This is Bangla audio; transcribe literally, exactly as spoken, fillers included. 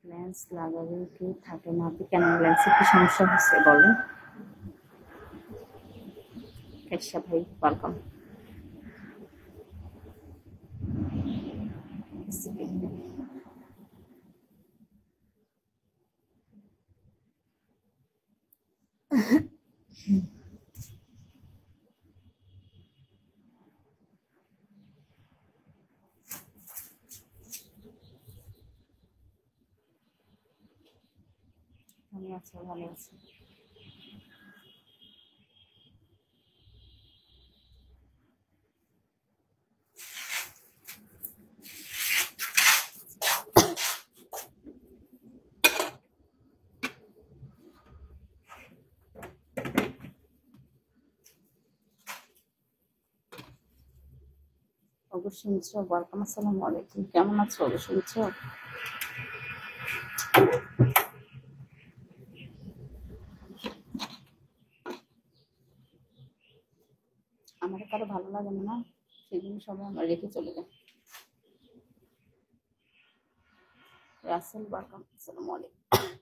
লেন্স লাগালে কি থাকে না? আপনি কেন লেন্সে কি সমস্যা হচ্ছে বলেন? কেশা ভাই ওয়েলকাম। আমি আছি, ভালো আছি। অবশ্যই মিত্র ওয়েলকাম, আসসালামু আলাইকুম। কেমন আছো অবশ্যই মিত্র? আমার কারো ভালো লাগে না, সেদিন সবাই আমার রেখে চলে যায়। রাসেল ওয়েলকাম, আসসালামু আলাইকুম।